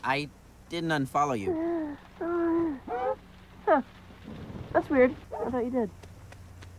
I didn't unfollow you. Huh. That's weird. I thought you did.